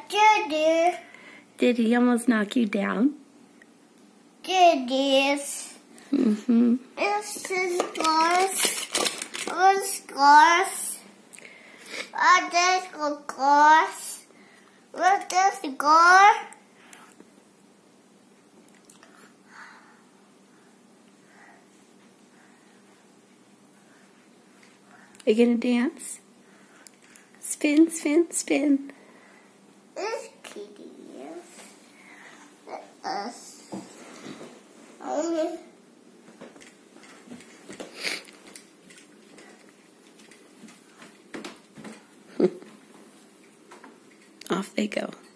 Diddy. Did he almost knock you down? Diddy's. Mm-hmm. This is glass. This glass. This glass. With this glass. Are you gonna dance? Spin, spin, spin. This kitty is us. Off they go.